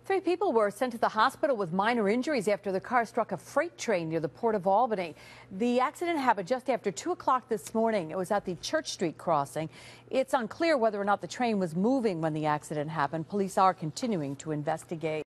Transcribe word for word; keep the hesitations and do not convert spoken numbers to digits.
Three people were sent to the hospital with minor injuries after the car struck a freight train near the Port of Albany. The accident happened just after two o'clock this morning. It was at the Church Street crossing. It's unclear whether or not the train was moving when the accident happened. Police are continuing to investigate.